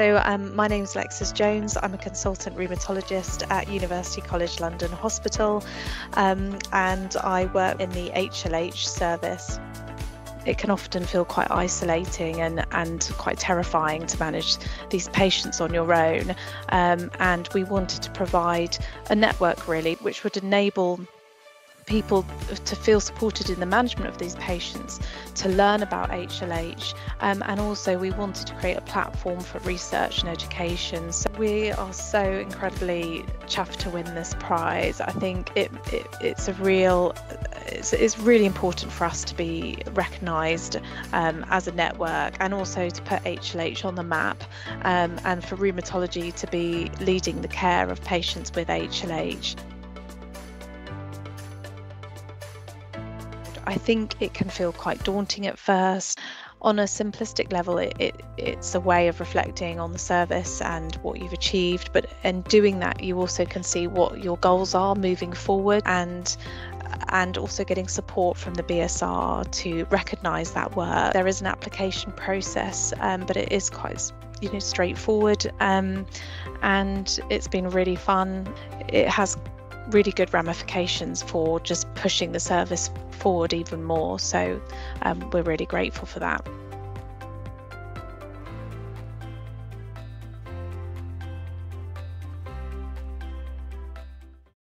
My name's Alexis Jones. I'm a consultant rheumatologist at University College London Hospital, and I work in the HLH service. It can often feel quite isolating and quite terrifying to manage these patients on your own, and we wanted to provide a network really which would enable people to feel supported in the management of these patients, to learn about HLH, and also we wanted to create a platform for research and education. So we are so incredibly chuffed to win this prize. I think it's really important for us to be recognised as a network, and also to put HLH on the map, and for rheumatology to be leading the care of patients with HLH. I think it can feel quite daunting at first. On a simplistic level, it's a way of reflecting on the service and what you've achieved, but in doing that you also can see what your goals are moving forward, and also getting support from the BSR to recognise that work. There is an application process, but it is quite straightforward, and it's been really fun. It has really good ramifications for just pushing the service forward even more, so we're really grateful for that.